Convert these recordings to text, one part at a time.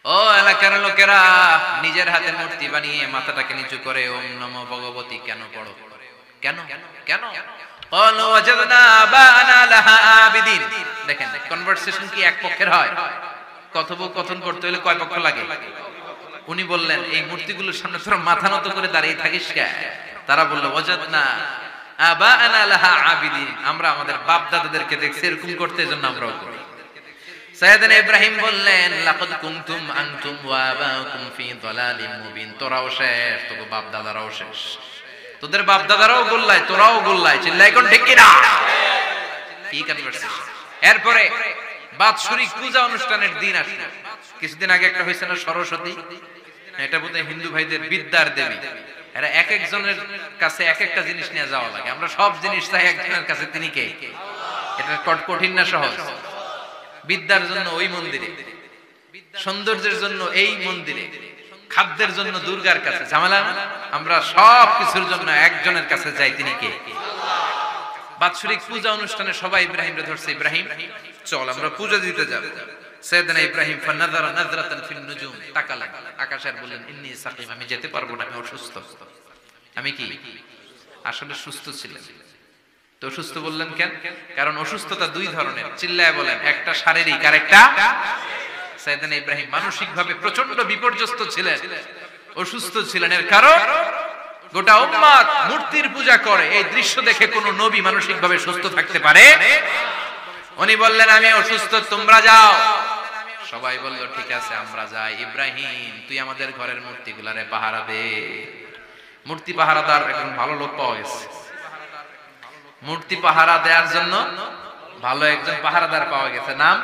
ও এলাকার লোকেরা, নিজের হাতে মূর্তি বানিয়ে মাথাটাকে নিচু করে ওম নমো ভগবতী কেন পড়ো? কেন কেন? ক্বালু ওয়াজাদনা আবানা লাহা আবিদিন। দেখেন কনভারসেশন কি এক পক্ষের হয়? কথোপকথন করতে হলে কয় পক্ষ লাগে? উনি বললেন এই মূর্তিগুলোর সামনে তোরা মাথা নত করে দাঁড়িয়ে থাকিস কেন? তারা বলল ওয়াজাদনা আবানা লাহা আবিদিন, আমরা আমাদের বাপ দাদাদেরকে দেখছি এরকম করতে, এজন্য আমরাও করি। সাইয়েদনা ইব্রাহিম বললেন লাকাদ কুনতুম আনতুম ওয়া আবাউকুম ফি দালালিম মুবিন, তোরাও শেষ, তোর বাপ দাদারাও শেষ, তোদের বাপ দাদারাও গোল্লায়, তোরাও গোল্লায়, চিল্লাই কোন ঠিক কি না? কি কনভারসেশন। এরপরে বাৎসরিক পূজা অনুষ্ঠানের দিন আসলো। কিছুদিন আগে একটা হয়েছে না সরস্বতী, এটা বোধহয় হিন্দু ভাইদের বিদ্যার দেবী। এরা এক একজনের কাছে এক একটা জিনিস নিয়ে যাওয়া লাগে, আমরা সব জিনিস চাই একজনের কাছে, তিনি কে? এটা কঠিন না সহজ? বিদ্যার জন্য ওই মন্দিরে, সৌন্দর্যের জন্য এই মন্দিরে, খাদ্যের জন্য দুর্গার কাছে, ঝামেলা না? আমরা সব কিছুর জন্য একজনের কাছে যাই, তিনি কে? বাৎসরিক পূজা অনুষ্ঠানে সবাই ইব্রাহিমরে ধরছে, ইব্রাহিম চল আমরা পূজা দিতে যাব। সাইয়েদনা ইব্রাহিম ফানাযারা নাযরাতান ফিন নুজুম, তাকালেন আকাশে আর বললেন ইন্নী সাকিম, আমি যেতে পারবো না, আমি অসুস্থ। আমি কি আসলে সুস্থ ছিলেন? তো অসুস্থ বললেন কেন? কারণ অসুস্থতা দুই ধরনের, চিল্লায় বলেন, একটা শারীরিক আর একটা। সাইয়েদনা ইব্রাহিম মানসিকভাবে প্রচন্ড বিপর্যস্ত ছিলেন, অসুস্থ ছিলেন। এর কারণ গোটা উম্মত মূর্তির পূজা করে, এই দৃশ্য দেখে কোন নবী মানসিকভাবে সুস্থ থাকতে পারে? উনি বললেন আমি অসুস্থ, তোমরা যাও। সবাই বলল ঠিক আছে আমরা যাই। ইব্রাহিম তুই আমাদের ঘরের মূর্তিগুলারে পাহারা দে। মূর্তি পাহারাদার একজন ভালো লোক পাওয়া গেছে, মূর্তি পাহারা দেওয়ার জন্য ভালো একজন পাহারাদার পাওয়া গেছে। নাম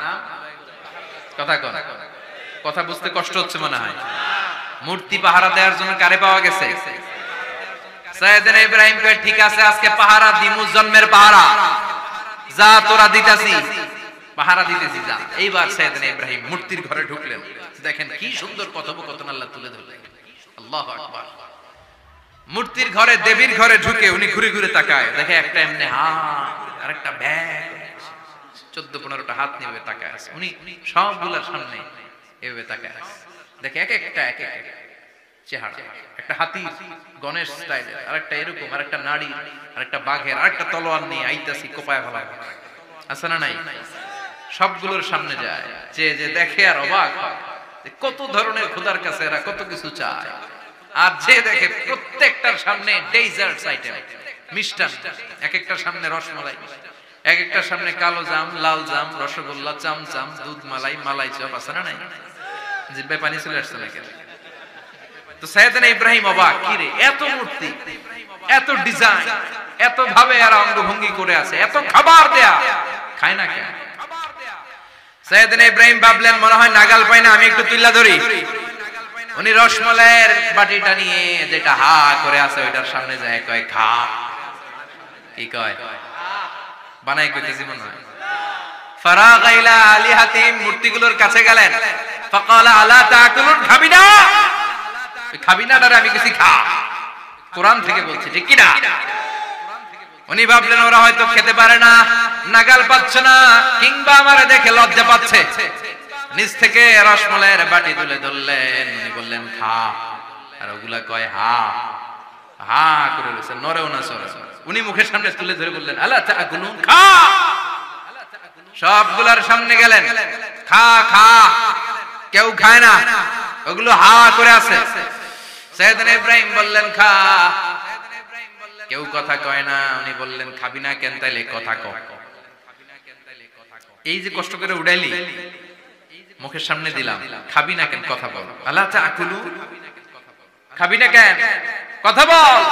কথা বুঝতে কষ্ট হচ্ছে মনে হয়। মূর্তি পাহারা দেওয়ার জন্য কারে পাওয়া গেছে? সাইয়েদনা ইব্রাহিম কয় ঠিক আছে আজকে পাহারা দিমু, জন্মের পাহারা, যা তোরা দিতাছি, পাহারা দিতেছি যা। এইবার সাইয়েদনা ইব্রাহিম মূর্তির ঘরে ঢুকলেন। দেখেন কি সুন্দর কথোপকথন আল্লাহ তুলে ধরলেন। আল্লাহু আকবার। মূর্তির ঘরে, দেবীর ঘরে ঢুকে উনি ঘুরে ঘুরে তাকায়, দেখে একটা এমনি হাত আর একটা ব্যাগ, 14-15টা হাত নিয়ে তাকায় আছে। উনি সবগুলোর সামনে এভাবে তাকায় আছে, দেখে এক একটা চেহারা, একটা হাতি গণেশ স্টাইলের, আরেকটা এরকম, আরেকটা নারী, আরেকটা বাঘের, আরেকটা তলোয়ার নিয়ে আইতাছি কোপায় ফেলা আছে না নাই? সবগুলোর সামনে যায়, যে দেখে আর অবাক হয় কত ধরনের খোদার কাছে এরা কত কিছু চায়। আর যে দেখে প্রত্যেকটার সামনে ডেজার্টস আইটেম, মিষ্টান্ন, এক একটার সামনে রসমালাই, এক একটার সামনে কালো জাম, লাল জাম, রসগোল্লা, চামচাম, দুধ মালাই, মালাই চপ, আছে না নাই? জিহ্বায় পানি চলে আসছে নাকি? তো সাইয়েদনা ইব্রাহিম অবাক, কি রে এত মূর্তি, এত ডিজাইন, এত ভাবে আর অঙ্গভঙ্গি করে আছে, এত খাবার দেয়া, খায় না কেন? সাইয়েদনা ইব্রাহিম ভাবলেন মনে হয় নাগাল পাই না, আমি একটু তুইলা ধরি। উনি রসমালাইয়ের বাটিটা নিয়ে যেটা হা করে আছে ওইটার সামনে যায়, কয় খা। কি কয়? বানাই কইতেছি মনে হয়। ফারাগা ইলা আলিহাতিম, মূর্তিগুলোর কাছে গেলেন। ফাকালা আলা তাকুলুন, খাবি না? খাবি না দাঁড়া, আমি কিছু খা, কোরআন থেকে বলছি, ঠিক কি না? উনি ভাবলেন ওরা হয়তো খেতে পারে না, নাগাল পাচ্ছে না, কিংবা আমারে দেখে লজ্জা পাচ্ছে। নিজ থেকে রসমালাইয়ের বাটি তুলে ধরলেন, উনি বললেন খা, আর ওগুলা কয় হা হা করে রয়েছে, নরেও না সরে। উনি মুখের সামনে তুলে ধরে বললেন আলা তাকুলুন, খা। সবগুলার সামনে গেলেন, খা খা, কেউ খায় না, ওগুলো হা করে আছে। সাইয়েদনা ইব্রাহিম বললেন খা, কেউ কথা কয় না। উনি বললেন খাবি না কেন? তাইলে কথা ক। এই যে কষ্ট করে উড়াইলি, মুখের সামনে দিলাম, খাবি না কেন? কথা বল। আলা তাকুলু, খাবি না কেন? কথা বল।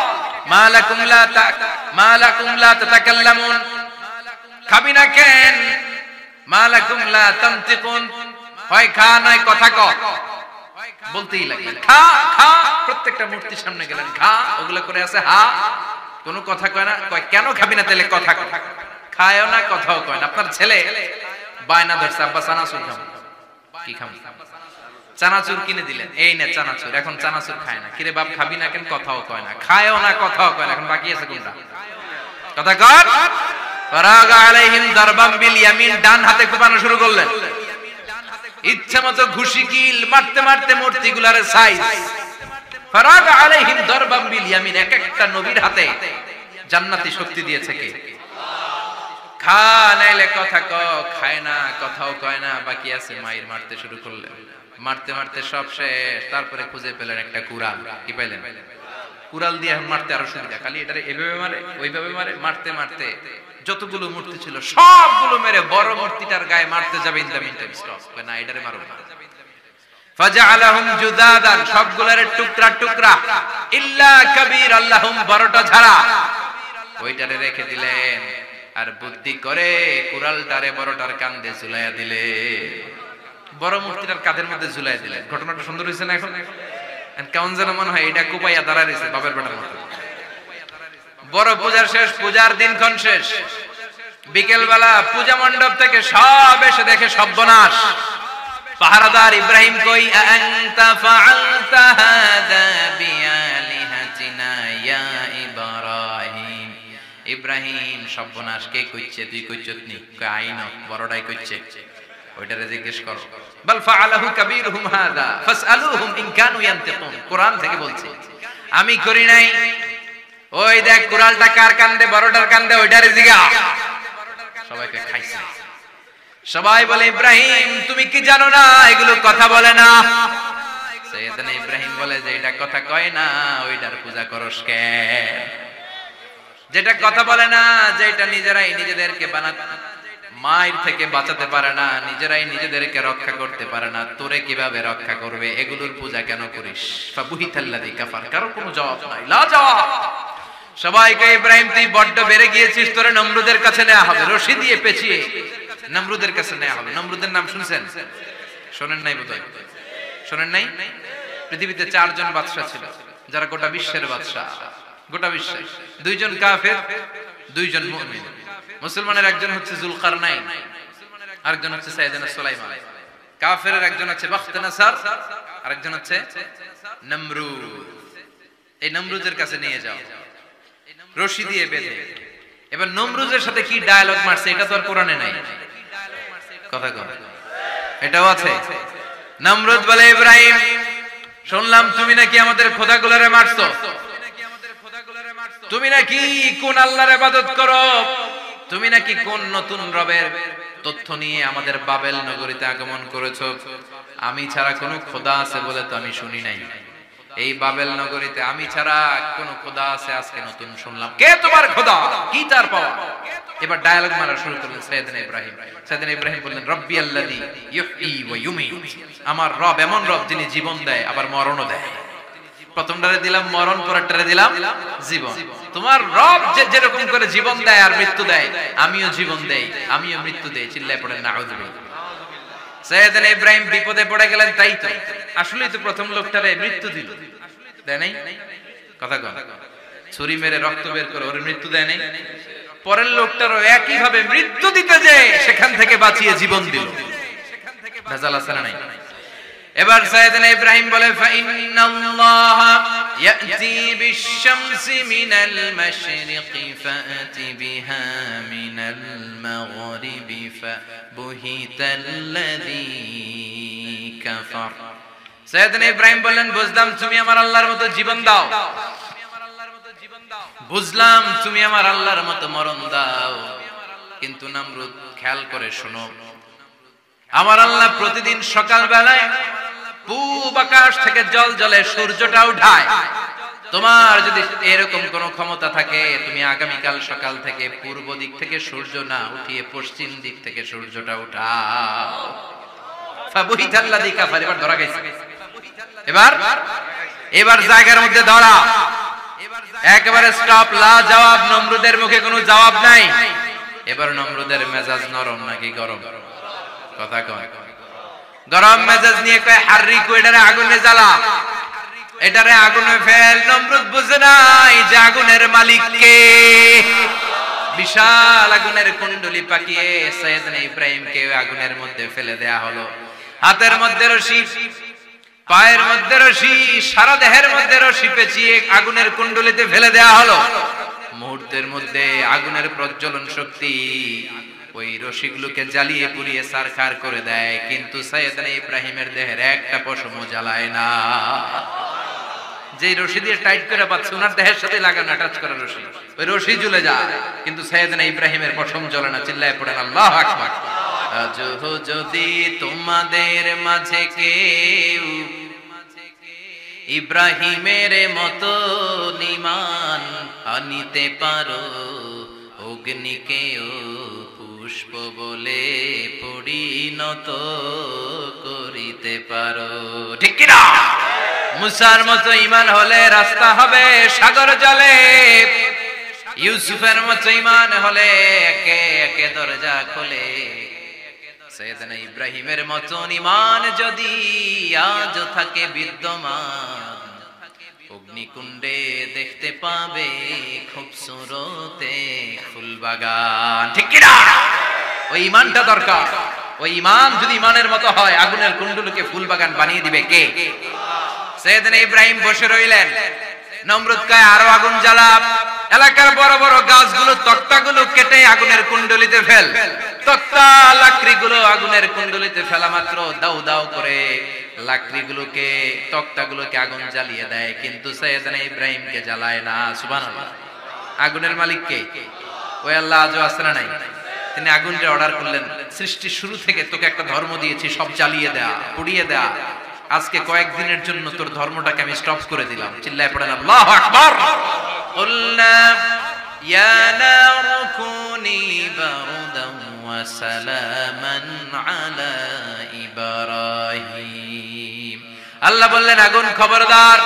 মালাকুম লা তাতাকাল্লামুন, খাবি না কেন? মালাকুম লা তানতিকুন, হয় খা নয় কথা ক। বলতেই লাগলেন খা খা, প্রত্যেকটা মূর্তির সামনে গেলেন, খা, ওগুলা করে আছে হা, কোনো কথা কয় না। কয় কেন খাবি না? তাহলে কথা ক। খায়ও না, কথাও কয় না। আপনার ছেলে বায়না ধরছে আব্বা চানাচুর খাবো। কি খাবো? চানাচুর কিনে দিলেন, এই নে চানাচুর। এখন চানাচুর খায় না। কিরে বাপ খাবি না কেন? কথাও কয় না, খায়ও না, কথাও কয় না। এখন বাকি আছে কোনটা? কথা কর। ফারাগা আলাইহিম দারবাম বিল ইয়ামিন, ডান হাতে কোপানো শুরু করলেন। ইচ্ছা মতো ঘুষি কিল মারতে মারতে মূর্তিগুলার সাইজ। ফারাগ আলাইহিম দরবাম বিল ইয়ামিন, এক একটা নবীর হাতে জান্নাতি শক্তি দিয়েছে কে? খা নাইলে কথা ক, খায় না, কথাও কয় না, বাকি আছে মাইর মারতে শুরু করলেন। মারতে মারতে সব শেষ, তারপরে খুঁজে পেলেন একটা কুড়াল। কি পাইলেন? কুড়াল দিয়ে মারতে আরো সুবিধা, খালি এটারে এভাবে মারে ওইভাবে মারে, মারতে মারতে যতগুলো মূর্তি ছিল সবগুলো মেরে বড় মূর্তিটার গায়ে মারতে যাবে, in the mean time stop, না এটারে মারো না। ফাজআলাহুম জুদাদান, সবগুলোর টুকরা টুকরা, ইল্লা কাবীর আল্লাহুম, বড়টা ছাড়া ওইটারে রেখে দিলেন। আর বুদ্ধি করে কুড়ালটারে বড়টার কাঁধে ঝুলাইয়া দিলে, বড় মূর্তিটার কাঁধের মধ্যে ঝুলাইয়া দিলেন। ঘটনাটা সুন্দর হয়েছে না? এখন কেমন যেন মনে হয় এটা কুপাইয়া দাঁড়ায় রয়েছে বাপের বেটার মতো। বড় পূজার শেষ, পূজার দিনক্ষণ শেষ। বিকেল বেলা পূজা মণ্ডপ থেকে সব এসে দেখে সর্বনাশ। পাহারাদার ইব্রাহিম কই, আনতা ফাআলতা হাদা বিআলিহাতিনা ইয়া ইব্রাহিম। ইব্রাহিম সর্বনাশ কে কইছে? তুই কইছত নি? কই আইনো, বড়টাই কইছে। ওইটারে জিজ্ঞেস করো। বাল ফাআলাহু কাবীরুহুম হাদা ফাসআলুহুম ইন কানু ইয়ানতিকুন, কোরআন থেকে বলছে, আমি করি নাই। ওই দেখ কুড়ালটা কার কান্দে? বড়টার কান্দে, ওইটারে জিগা। সবাইকে খাইছে। সবাই বলে, ইব্রাহিম তুমি কি জানো না এগুলো কথা বলে না? সাইয়েদনা ইব্রাহিম বলে যে এটা কথা কয় না, ওইটার পূজা করস কেন? যেটা কথা বলে না, যেটা নিজেরাই নিজেদেরকে বানাতে, মায়ের থেকে বাঁচাতে পারে না, নিজেরাই নিজেদেরকে রক্ষা করতে পারে না, তোরে কিভাবে রক্ষা করবে? এগুলোর পূজা কেন করিস? ফাবুহিতাল্লাযী কাফার, কারো কোনো জবাব নাই, লা জবাব। সবাইকে, ইব্রাহিম তুই বড্ড বেড়ে গিয়েছিস, তোরে নমরুদের কাছে নেওয়া হবে, রশি দিয়ে পেঁচিয়ে নমরুদের কাছে নেওয়া হবে। নমরুদের নাম শুনছেন? শোনেন নাই বোধহয়? শোনেন নাই? পৃথিবীতে 4 জন বাদশা ছিল, যারা গোটা বিশ্বের বাদশা। গোটা বিশ্বের 2 জন কাফের, 2 জন মুমিন। মুসলমানের একজন হচ্ছে যুলকারনাইন, আরেকজন হচ্ছে সাইয়েদনা সুলাইমান। কাফেরের একজন হচ্ছে বাখতানাসার, আরেকজন হচ্ছে নমরুদ। এই নমরুদের কাছে নিয়ে যাও, রশি দিয়ে বেঁধে। এবার নমরুদের সাথে কি ডায়ালগ মারছে এটা তো আর কোরআনে নাই। কথা কম, এটাও আছে। নমরুদ বলে, ইব্রাহিম শুনলাম তুমি নাকি আমাদের খোদাগুলোরে মারছো, তুমি নাকি কোন আল্লাহর ইবাদত করো, তুমি নাকি কোন নতুন রবের তথ্য নিয়ে আমাদের বাবেল নগরীতে আগমন করেছো। আমি ছাড়া কোন খোদা আছে বলে তো আমি শুনি নাই। এই বাবেল নগরীতে আমি ছাড়া কোন খোদা আছে আজকে নতুন শুনলাম। কে তোমার খোদা? কি তার পাওয়া? এবার ডায়ালগ মারা শুরু করলেন সাইয়েদনা ইব্রাহিম। সাইয়েদনা ইব্রাহিম বললেন, রব্বি আল্লাযী ইউহয়ী ওয়া ইউমীত, আমার রব এমন রব যিনি জীবন দেয় আবার মরণও দেয়। প্রথমটারে দিলাম মরণ, পরেরটারে দিলাম জীবন। তোমার রব যেরকম করে জীবন দেয় আর মৃত্যু দেয়, আমিও জীবন দেই, আমিও মৃত্যু দেই। চিল্লায় পড়েন নাউযুবিল্লাহ। সাইয়েদনা ইব্রাহিম বিপদে পড়ে গেলেন। তাই তো, আসলেই তো প্রথম লোকটারে মৃত্যু দিল, দেয় নাই? কথা কন, ছুরি মেরে রক্ত বের করে ওর মৃত্যু দেয় নাই? পরের লোকটারও একই ভাবে মৃত্যু দিতে যে সেখান থেকে বাঁচিয়ে জীবন দিল। ভেজাল আছে না নাই? এবার সাইয়েদনা ইব্রাহিম বলে, ফাইন্নাল্লাহা ইয়াতি বিশ-শামসি মিনাল মাশরিকি ফাআতি বিহা মিনাল মাগরিবি ফাবুহিতাল্লাযী কাফার। সাইয়েদনা ইব্রাহিম বললেন, বুঝলাম তুমি আমার আল্লাহর মতো জীবন দাও, বুঝলাম তুমি আমার আল্লাহর মতো মরণ দাও, কিন্তু নমরুদ খেয়াল করে শোনো, আমার আল্লাহ প্রতিদিন সকাল বেলায় পূব আকাশ থেকে জল জলে সূর্যটা উঠায়। তোমার যদি এরকম কোন ক্ষমতা থাকে, তুমি আগামীকাল সকাল থেকে পূর্ব দিক থেকে সূর্য না উঠিয়ে পশ্চিম দিক থেকে সূর্যটা উঠাও। ফাবুহিতাল্লাযী কাফার। এবার ধরা গেছে, এবার জায়গার মধ্যে ধরা, একেবারে স্টপ, লা জবাব। নমরুদের মুখে কোনো জবাব নাই। এবার নমরুদের মেজাজ নরম নাকি গরম? কথা কয়। গরম মেজাজ নিয়ে কয়, হাররিকু, এটারে আগুনে জ্বালা, এটারে আগুনে ফেল। নমরুদ বুঝে নাই যে আগুনের মালিক কে। বিশাল আগুনের কুণ্ডলি পাকিয়ে সাইয়েদনা ইব্রাহিমকে আগুনের মধ্যে ফেলে দেয়া হলো। হাতের মধ্যে রশি, পায়ের মধ্যে রশি, সারা দেহের মধ্যে রশি পেঁচিয়ে আগুনের কুণ্ডলিতে ফেলে দেয়া হলো। মুহূর্তের মধ্যে আগুনের প্রজ্বলন শক্তি ওই রশিগুলোকে জ্বালিয়ে পুড়িয়ে সারখার করে দেয়, কিন্তু সাইয়েদনা ইব্রাহিমের দেহের একটা পশমও জ্বালায় না। যে রশি দিয়ে টাইট করে পাচ্ছে ওনার দেহের সাথে লাগানো টাচ করা রশি, ওই রশি জ্বলে যায়, কিন্তু সাইয়েদনা ইব্রাহিমের পশম জ্বলে না। চিল্লায় পড়েন আল্লাহু আকবার। আজ যদি তোমাদের মাঝে কেউ ইব্রাহিমের মতো ঈমান আনিতে পারো, অগ্নিকেও পুষ্প বলে পরিণত করিতে পারো, ঠিক কি না? মুসার মতো ঈমান হলে রাস্তা হবে সাগর জলে, ইউসুফের মতো ঈমান হলে একে একে দরজা খোলে। সাইয়েদনা ইব্রাহিমের মতো ঈমান যদি আজ থাকে বিদ্যমান, অগ্নিকুণ্ডে দেখতে পাবে খুবসুরতে ফুলবাগান, ঠিক কি না? ওই ঈমানটা দরকার। ওই ঈমান যদি ঈমানের মতো হয়, আগুনের কুণ্ডুলকে ফুলবাগান বানিয়ে দিবে কে? সাইয়েদনা ইব্রাহিম বসে রইলেন, নমরুদ কয় আরো আগুন জ্বালা, এলাকার বড় বড় গাছগুলো তক্তাগুলো কেটে আগুনের কুণ্ডলিতে ফেল। তক্তা লাকড়িগুলো আগুনের কুণ্ডলিতে ফেলা মাত্র দাউ দাউ করে লাকড়িগুলোকে তক্তাগুলোকে আগুন জ্বালিয়ে দেয়, কিন্তু সাইয়েদনা ইব্রাহিমকে জ্বালায় না। সুবহানাল্লাহ। আগুনের মালিক কে? ওই আল্লাহ আজও আছে না নাই? তিনি আগুনটা অর্ডার করলেন, সৃষ্টির শুরু থেকে তোকে একটা ধর্ম দিয়েছি, সব জ্বালিয়ে দেয়া, পুড়িয়ে দেয়া, আজকে কয়েকদিনের জন্য তোর ধর্মটাকে আমি স্টপ করে দিলাম। চিল্লায় পড়েন আল্লাহু আকবার। কুলনা ইয়া নারু কুনি বারদান ওয়া সালামান আলা ইব্রাহিম। আল্লাহ বললেন আগুন খবরদার,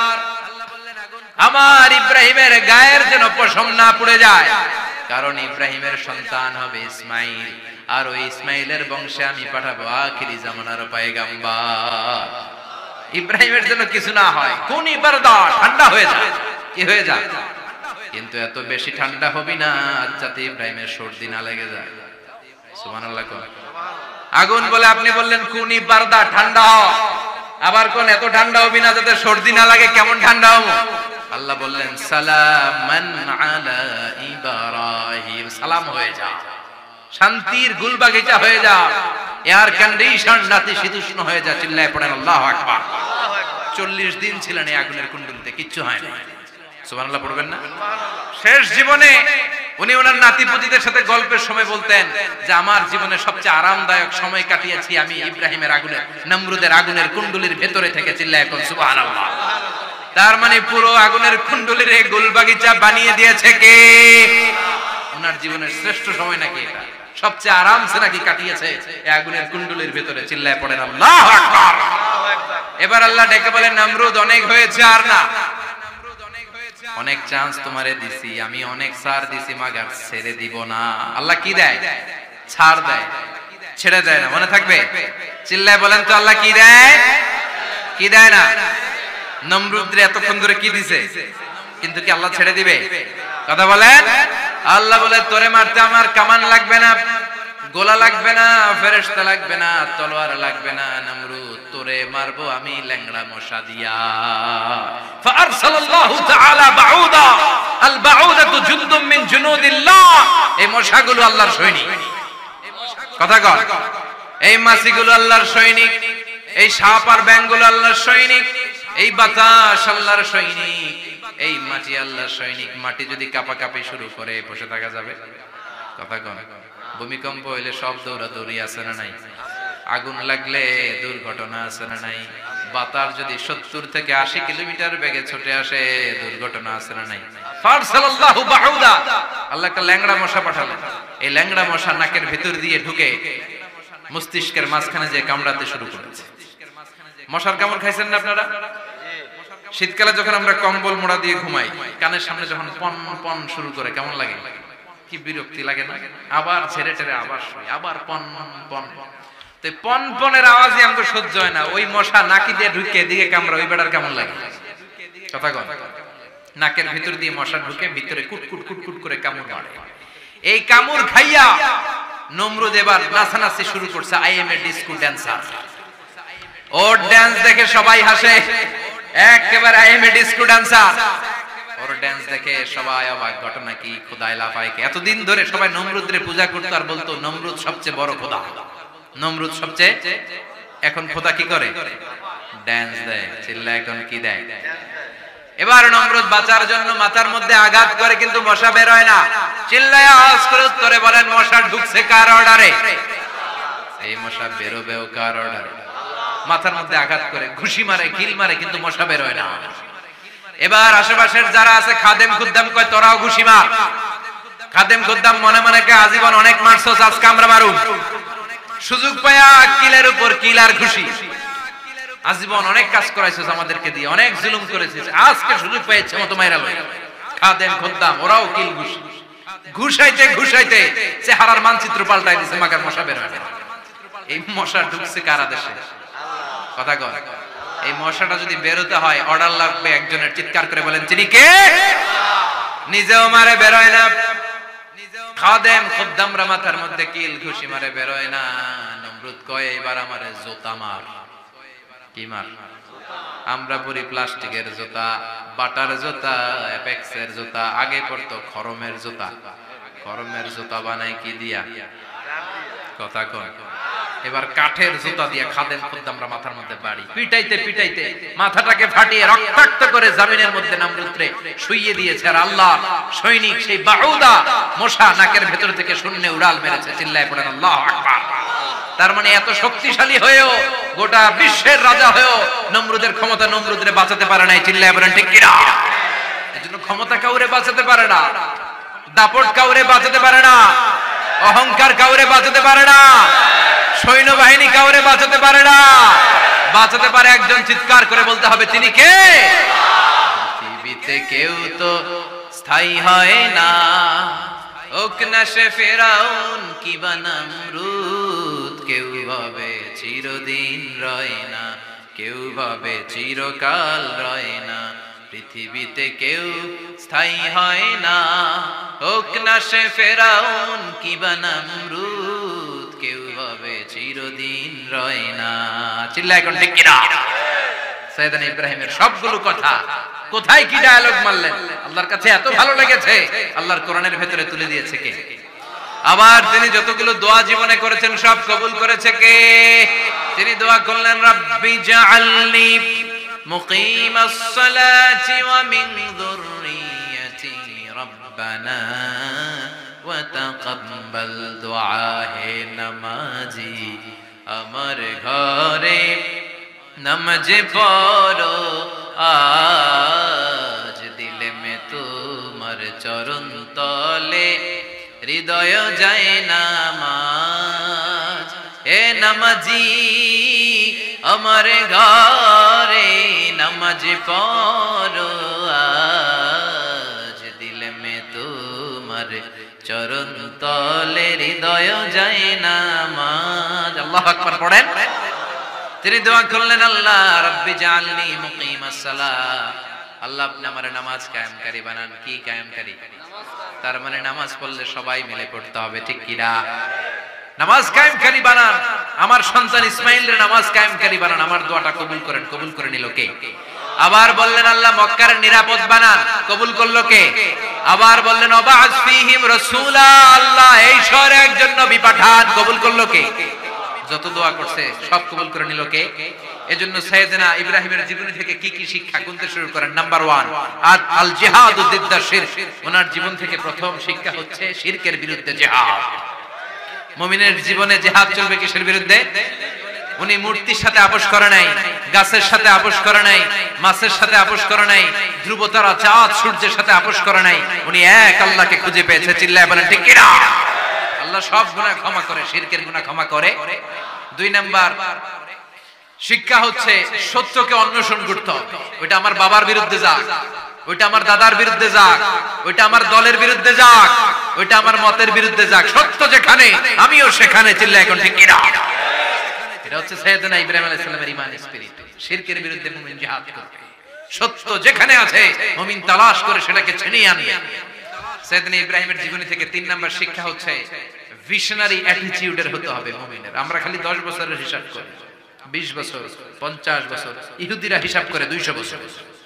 আমার ইব্রাহিমের গায়ের যেন পশম না পুড়ে যায়, কারণ ইব্রাহিমের সন্তান হবে ইসমাইল, আর ওই ইসমাইলের বংশে আমি পাঠাবো আখিরি জামানার পয়গম্বর। ইব্রাহিমের জন্য কিছু না হয়, কুনি বারদা, ঠান্ডা হয়ে যায়। কি হয়ে যায়? কিন্তু এত বেশি ঠান্ডা হবি না যাতে ইব্রাহিমের সর্দি না লেগে যায়। সুবহানাল্লাহ। আগুন বলে আপনি বললেন কুনি বারদা, ঠান্ডা হ, আবার কোন এত ঠান্ডা হবি না যাতে সর্দি না লাগে। কেমন ঠান্ডা হবো? আল্লাহ বললেন সালামান আলা ইব্রাহিম, সালাম হয়ে যা, শান্তির গুলবাগিচা হয়ে যা, এয়ার কন্ডিশন নাতিশীতোষ্ণ হয়ে যা। চিল্লায় পড়েন আল্লাহু আকবার। 40 দিন ছিলেন এই আগুনের কুণ্ডলিতে, কিচ্ছু হয় না। সুবহানাল্লাহ পড়বেন না? শেষ জীবনে উনি ওনার নাতিপুতিদের সাথে গল্পের সময় বলতেন যে আমার জীবনে সবচেয়ে আরামদায়ক সময় কাটিয়েছি আমি ইব্রাহিমের আগুনের, নমরুদের আগুনের কুণ্ডলির ভেতরে থেকে। চিল্লায় এখন সুবহানাল্লাহ। তার মানে পুরো আগুনের কুণ্ডলির এই গুলবাগিচা বানিয়ে দিয়েছে কে? ওনার জীবনের শ্রেষ্ঠ সময় নাকি এটা, সবচেয়ে আরামসে নাকি কাটিয়েছে এই আগুনের কুণ্ডলির ভেতরে। চিল্লায় পড়েন আল্লাহু আকবার। এবার আল্লাহ ডেকে বলেন নমরুদ অনেক হয়েছে, আর না, অনেক চান্স তোমারে দিছি আমি, অনেক ছাড় দিছি, মাগার ছেড়ে দিব না। আল্লাহ কি দেয়? ছাড় দেয়, ছেড়ে দেয় না। মনে থাকবে? চিল্লায় বলেন তো আল্লাহ কি দেয়? কি দেয় না? নমরুদরে এতক্ষণ ধরে কি দিছে, কিন্তু কি আল্লাহ ছেড়ে দিবে? কথা বলেন। আল্লাহ বলে তোরে মারতে আমার কামান লাগবে না, গোলা লাগবে না, ফেরেশতা লাগবে না, তলোয়ার লাগবে না, নমরুদ তোরে মারবো আমি ল্যাংড়া মশা দিয়া। ফাআরসালাল্লাহু তাআলা বাউদা, আল বাউদাতু জুনদুম মিন জুনুদিল্লাহ। এই মশাগুলো আল্লাহর সৈনিক। কথা কর, এই মাছিগুলো আল্লাহর সৈনিক, এই সাপ আর ব্যাঙগুলো আল্লাহর সৈনিক, এই বাতাস আল্লাহর সৈনিক, এই মাটি আল্লাহর সৈনিক। মাটি যদি কাঁপাকাঁপি শুরু করে বসে থাকা যাবে? কথা কন। ভূমিকম্প হইলে সব দৌড়াদৌড়ি আছে না নাই? আগুন লাগলে দুর্ঘটনা আছে না নাই? বাতাস যদি 70 থেকে 80 কিলোমিটার বেগে ছুটে আসে দুর্ঘটনা আছে না নাই? ফারসালাল্লাহু বাউদা, আল্লাহ একটা ল্যাংড়া মশা পাঠালেন। এই ল্যাংড়া মশা নাকের ভিতর দিয়ে ঢুকে মস্তিষ্কের মাঝখানে যে কামড়াতে শুরু করেছে। মশার কামড় খাইছেন না আপনারা? শীতকালে যখন আমরা কম্বল মোড়া দিয়ে ঘুমাই, কানের সামনে যখন পন পন শুরু করে কেমন লাগে? কি বিরক্তি লাগে না? আবার ছেড়ে ছেড়ে আবার শুই, আবার পন পন। তো পন পনের আওয়াজই আমাকে সহ্য হয় না। ওই মশা নাকি দিয়ে ঢুকে দিকে কামড়া, ওই বেড়ার কেমন লাগে? কথা কন। নাকের ভিতর দিয়ে মশা ঢুকে ভিতরে কুটকুট কুটকুট করে কামড় মারে। এই কামড় খাইয়া নমরুদ এবার নাচানাচি শুরু করছে। I am a disco dancer. ওর ড্যান্স দেখে সবাই হাসে, একেবারে I am a disco dancer. ওর ড্যান্স দেখে সবাই অবাক, ঘটনা কি? খোদায় লাফায় কে? এতদিন ধরে সবাই নমরুদের পূজা করতো আর বলতো নমরুদ সবচেয়ে বড় খোদা, নমরুদ সবচেয়ে, এখন খোদা কি করে? ড্যান্স দেয়। চিল্লা এখন কি দেয়? এবার নমরুদ বাঁচার জন্য মাথার মধ্যে আঘাত করে, কিন্তু মশা বের হয় না। চিল্লায় আওয়াজ করে উত্তরে বলেন, মশা ঢুকছে কার অর্ডারে? এই মশা বেরোবেও কার অর্ডারে? মাথার মধ্যে আঘাত করে ঘুষি মারে, কিল মারে, কিন্তু মশা বের হয় না। এবার আশেপাশের যারা আছে খাদেম খুদ্দাম কয়, তোরাও ঘুষি মার। খাদেম খুদ্দাম মনে মনে কে, আজীবন অনেক মারছস, আজকে আমরা মারুম। সুযোগ পায়া কিলের উপর কিল আর ঘুষি। আজীবন অনেক কাজ করাইছিস আমাদেরকে দিয়ে, অনেক জুলুম করেছিস, আজকে সুযোগ পেয়েছে মতো মাইরা লই। খাদেম খুদ্দাম ওরাও কিল ঘুষি। ঘুষাইতে ঘুষাইতে চেহারার মানচিত্র পাল্টাই দিছে, মাগার মশা বের হয় না। এই মশা ঢুকছে কারা দেশে? কথা কয়, এই মশাটা যদি বেরোতে হয় অর্ডার লাগবে একজনের। চিৎকার করে বলেন, তিনি কে? নিজেও মারে, বেরোয় না। খাদেম খুদ্দামরা মাথার মধ্যে কিল ঘুষি মারে, বেরোয় না। নমরুদ কয়, এবার আমারে জুতা মার। কি মার? আমরা পরি প্লাস্টিকের জুতা, বাটার জুতা, অ্যাপেক্সের জুতা, আগে পড়তো খরমের জুতা। খরমের জুতা বানাই কি দিয়া? কথা কয়। এবার কাঠের জুতা দিয়ে খাদেম খুদ্দামরা মাথার মধ্যে বাড়ি। পিটাইতে পিটাইতে মাথাটাকে ফাটিয়ে রক্তাক্ত করে জমিনের মধ্যে নমরুদরে শুইয়ে দিয়েছে। আর আল্লাহ সৈনিক সেই বাউদা মশা নাকের ভেতর থেকে শূন্যে উড়াল মেরেছে। চিল্লায় পড়েন আল্লাহু আকবার। তার মানে এত শক্তিশালী হয়েও, গোটা বিশ্বের রাজা হয়েও নমরুদের ক্ষমতা নমরুদরে বাঁচাতে পারে নাই। চিল্লায় পড়েন ঠিক কিনা? এজন্য ক্ষমতা কাউরে বাঁচাতে পারে না, দাপট কাউরে বাঁচাতে পারে না, অহংকার কাউরে বাঁচাতে পারে না, সৈন্যবাহিনী কাউরে বাঁচাতে পারে না। বাঁচাতে পারে একজন। চিৎকার করে বলতে হবে, তিনি কে? পৃথিবীতে কেউ তো স্থায়ী হয় না, হোক না সে ফেরাউন কিবা নমরুদ। কেউ ভাবে চিরদিন রয় না, কেউ ভাবে চিরকাল রয় না। পৃথিবীতে কেউ স্থায়ী হয় না, হোক না সে ফেরাউন কিবা নমরুদ। কেউ ভাবে চিরদিন রয় না। চিল্লা এখন ঠিক কিনা? সাইয়েদনা ইব্রাহিমের সবগুলো কথা কোথায় কি ডায়ালগ মারলেন, আল্লাহর কাছে এত ভালো লেগেছে, আল্লাহর কোরআনের ভেতরে তুলে দিয়েছে কে? আবার তিনি যতগুলো দোয়া জীবনে করেছেন সব কবুল করেছে কে? তিনি দোয়া করলেন, রাব্বি জাআলনি মুকিমাস সালাতি ওয়া মিন যুররিয়্যাতি রাব্বানা ওয়া তাকাব্বাল দুআ। হে নামাজি, আমার ঘরে নামাজ পড়ো আজ, দিলে মে তোমার চরণ তলে হৃদয় যায় নামাজ। হে নামাজি, আমার ঘরে নামাজ পড়ো আজ, দিলে মে তোমার চরণ তলে হৃদয় যায় নামাজ। আল্লাহু আকবার পড়েন। তিনি দোয়া করলেন, আল্লাহ রাব্বি জাআলনি মুকিমাস সালাহ, আল্লাহ আপনি আমার নামাজ কায়েমকারী বানান। কি কায়েমকারী? তার মানে নামাজ পড়লে সবাই মিলে পড়তে হবে, ঠিক কি না? নামাজ কায়েমকারী বানান। আমার সন্তান ইসমাইলের নামাজ কায়েমকারী বানান। আমার দোয়াটা কবুল করেন। কবুল করে নিল কে? আবার বললেন, আল্লাহ মক্কার নিরাপদ বানান। কবুল করলো কে? আবার বললেন, ওয়াবা'আস ফীহিম রাসূলা, আল্লাহ এই শহরে একজন নবী পাঠান। কবুল করলো কে? যত দোয়া করছে সব কবুল করে নিল কে? এজন্য সাইয়েদনা ইব্রাহিমের জীবনী থেকে কি কি শিক্ষা গুনতে শুরু করেন। নাম্বার 1, আল জিহাদু দিদ্দা শিরক। ওনার জীবন থেকে প্রথম শিক্ষা হচ্ছে শিরকের বিরুদ্ধে জিহাদ। মুমিনের জীবনে জিহাদ চলবে কিসের বিরুদ্ধে? উনি মূর্তির সাথে আপোষ করে নাই, গাছের সাথে আপোষ করে নাই, মাছের সাথে আপোষ করে নাই, ধ্রুবতারা চাঁদ সূর্যের সাথে আপোষ করে নাই। উনি এক আল্লাহকে খুঁজে পেয়েছে। চিল্লায় বলেন ঠিক কি না? আল্লাহ সব গুনাহ ক্ষমা করে, শিরকের গুনাহ ক্ষমা করে। 2 নাম্বার শিক্ষা হচ্ছে সত্যকে অন্বেষণ করতে হবে। ওইটা আমার বাবার বিরুদ্ধে যাক, ওইটা আমার দাদার বিরুদ্ধে যাক, ওইটা আমার দলের বিরুদ্ধে যাক, ওইটা আমার মতের বিরুদ্ধে যাক, সত্য যেখানে আমিও সেখানে। চিল্লায় এখন ঠিক কি না? এটা হচ্ছে সাইয়েদনা ইব্রাহিম আলাইহিস সালামের ঈমান স্পিরিট। শিরকের বিরুদ্ধে মুমিন জিহাদ করবে। সত্য যেখানে আছে মুমিন তালাশ করে সেটাকে ছিনিয়ে আনবে। সাইয়েদনা ইব্রাহিমের জীবনী থেকে 3 নাম্বার শিক্ষা হচ্ছে ভিশনারি অ্যাটিটিউডের হতে হবে মুমিনের। আমরা খালি 10 বছরের হিসাব করি, 20 বছর, 50 বছর। ইহুদিরা হিসাব করে 200 বছর।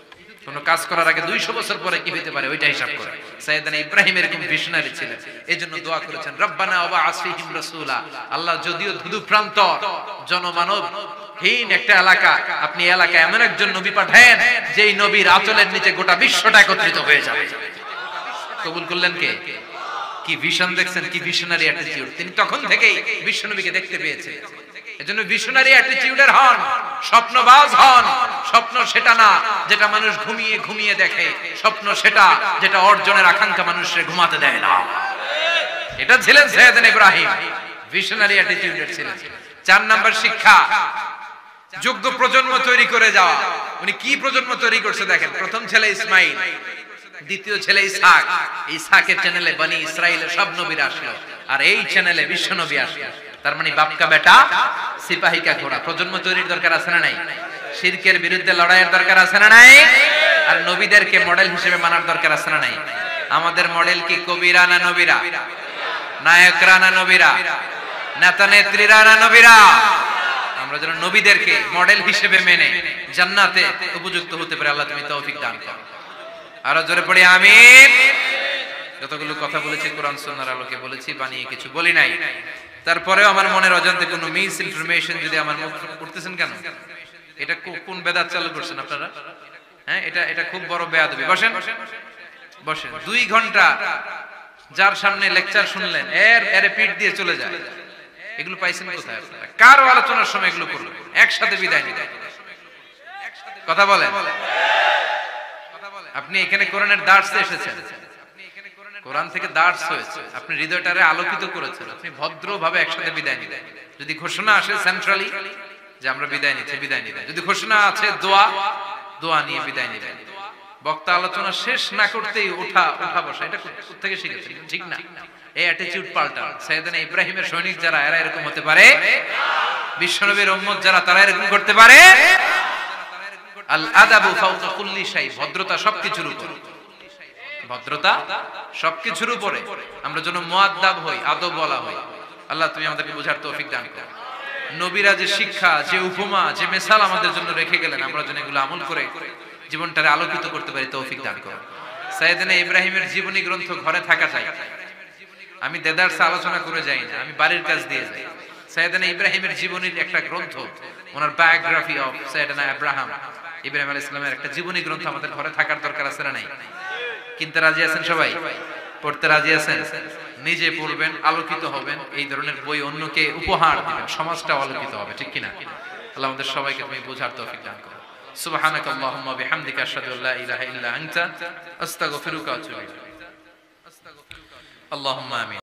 কোন কাজ করার আগে 200 বছর পরে কি হতে পারে ওইটা হিসাব করে। সাইয়েদনা ইব্রাহিম এরকম ভিশনারি ছিলেন, এজন্য দোয়া করেছেন রব্বানা ওয়া আসফিহিম রাসূলা, আল্লাহ যদিও ধুধু প্রান্তর জনমানব হীন একটা এলাকা, আপনি এলাকায় এমন একজন নবী পাঠান যেই নবীর আঁচলের নিচে গোটা বিশ্বটা একত্রিত হয়ে যাবে। কবুল করলেন কে? কি ভিশন দেখছেন, কি ভিশনারি অ্যাটিটিউড। তিনি তখন থেকেই বিশ্বনবীকে দেখতে পেয়েছেন। এজন্য ভিশনারি অ্যাটিটিউডের হন, স্বপ্নবাজ হন। স্বপ্ন সেটা না যেটা মানুষ ঘুমিয়ে ঘুমিয়ে দেখে, স্বপ্ন সেটা যেটা অর্জনের আকাঙ্ক্ষা মানুষকে ঘুমাতে দেয় না। এটা ছিলেন সাইয়েদনা ইব্রাহিম, ভিশনারি অ্যাটিটিউডের ছিলেন। 4 নাম্বার শিক্ষা, যোগ্য প্রজন্ম তৈরি করে যাওয়া। উনি কি প্রজন্ম তৈরি করছে দেখেন। প্রথম ছেলে ইসমাইল, দ্বিতীয় ছেলে ইসহাক। ইসহাকের চ্যানেলে বনি ইসরাইলের সব নবীরা আসলো, আর এই চ্যানেলে বিশ্ব নবী আসলো। তার মানে বাপ কা বেটা সিপাহী কা ঘোড়া। প্রজন্ম তৈরির দরকার আছে না নাই? শিরকের বিরুদ্ধে লড়াইয়ের দরকার আছে না নাই? আর নবীদেরকে মডেল হিসেবে মানার দরকার আছে না নাই? আমাদের মডেল কি কবিরা না নবীরা? নায়করা না নবীরা? নেতা নেত্রীরা না নবীরা? আমরা যেন নবীদেরকে মডেল হিসেবে মেনে জান্নাতে উপযুক্ত হতে পারে। আল্লাহ তুমি তৌফিক দান করো। আরো জোরে পড়ি আমিন। যতগুলো কথা বলেছি কোরআন সুন্নাহর আলোকে বলেছি, বানিয়ে কিছু বলি নাই। তারপরেও আমার মনের অজান্তে কোনো মিস ইনফরমেশন যদি আমার মুখ করতেছেন কেন? এটা কোন বেদাত চালু করছেন আপনারা? হ্যাঁ, এটা খুব বড় বেয়াদবি। বসেন বসেন। 2 ঘন্টা যার সামনে লেকচার শুনলেন, এর পিঠ দিয়ে চলে যায়। এগুলো পাইছেন কোথায় আপনারা? কার আলোচনার সময় এগুলো করলেন? একসাথে বিদায় নিলেন। কথা বলেন। আপনি এখানে কোরআনের দার্সে এসেছেন, কোরআন থেকে দার্স হয়েছে, আপনি হৃদয়টারে আলোকিত করেছেন, আপনি ভদ্রভাবে একসাথে বিদায় নিলেন। যদি ঘোষণা আসে সেন্ট্রালি যে আমরা বিদায় নিচ্ছি, বিদায় নিলেন। যদি ঘোষণা আছে দোয়া নিয়ে বিদায় নিলেন। বক্তা আলোচনা শেষ না করতেই ওঠা বসা, এটা কোথা থেকে শিখেছেন? ঠিক না। এই অ্যাটিটিউড পাল্টান। সাইয়েদনা ইব্রাহিমের সৈনিক যারা, এরা এরকম হতে পারে? বিশ্বনবীর উম্মত যারা, তারা এরকম করতে পারে? আল আদাবু ফাওকা কুল্লি শাই, ভদ্রতা সবকিছুর উপরে। ভদ্রতা সবকিছুর উপরে। আমরা যেন মুআদ্দাব হই, আদব বলা হই। আল্লাহ তুমি আমাদেরকে বোঝার তৌফিক দান করো। নবীরা যে শিক্ষা, যে উপমা, যে মিসাল আমাদের জন্য রেখে গেলেন, আমরা যেন এগুলো আমল করে জীবনটারে আলোকিত করতে পারি, তৌফিক দান করো। সাইয়েদনা ইব্রাহিমের জীবনী গ্রন্থ ঘরে থাকা চাই। আমি দেদারসে আলোচনা করে যাই না, আমি বাড়ির কাজ দিয়ে যাই। সাইয়েদনা ইব্রাহিমের জীবনীর একটা গ্রন্থ, ওনার বায়োগ্রাফি অফ সাইয়েদনা ইব্রাহিম আলাইহিস সালামের একটা জীবনী গ্রন্থ আমাদের ঘরে থাকার দরকার আছে না নাই? কিনতে রাজি আছেন সবাই? পড়তে রাজি আছেন? নিজে পড়বেন, আলোকিত হবেন, এই ধরনের বই অন্যকে উপহার দিবেন, সমাজটা আলোকিত হবে। ঠিক কিনা? আল্লাহ আমাদের সবাইকে তুমি বোঝার তৌফিক দান করো। সুবহানাকা আল্লাহুম্মা বিহামদিকা আশহাদু আল্লা ইলাহা ইল্লা আনতা আস্তাগফিরুকা ওয়া আতুবু ইলাইক। আল্লাহুম্মা আমিন।